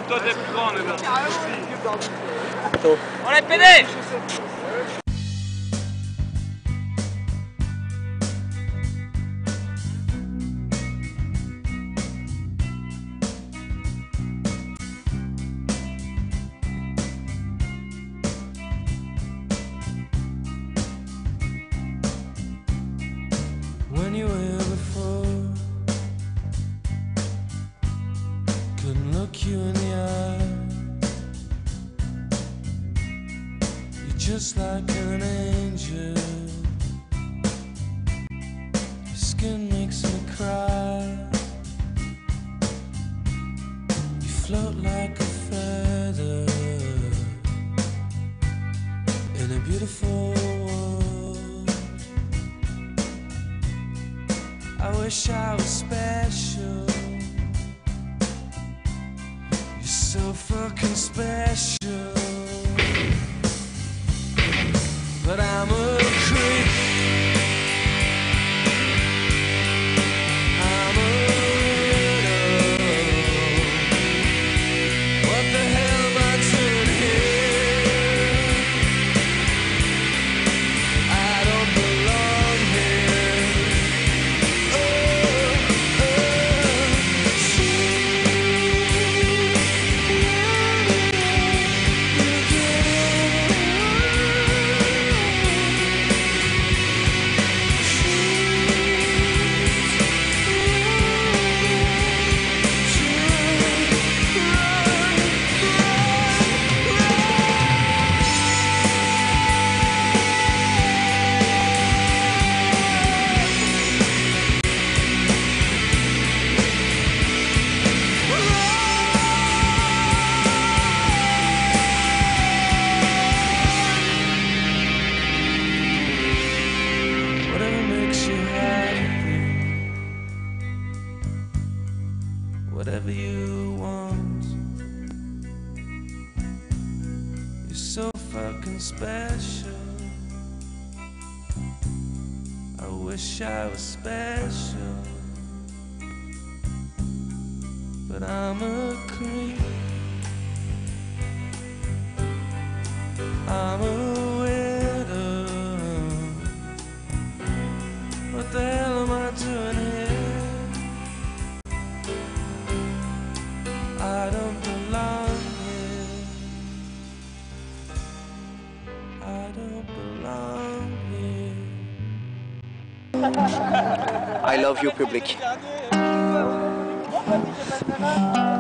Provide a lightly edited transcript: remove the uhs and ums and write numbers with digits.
Toi t'es plus grand, mais bon. On les PD. When you were here before, couldn't look you in the eye. You're just like an angel. Your skin makes me cry. You float like a feather in a beautiful world. I wish I was special. You're so fucking special. But I'm a creep. I'm a widow. What the hell am I doing here? I don't belong here. Whatever makes you happy, whatever you want. You're so fucking special. I wish I was special, but I'm a creep. I'm a widow. What the hell am I doing here? I don't belong here. I don't belong here. I love you, public.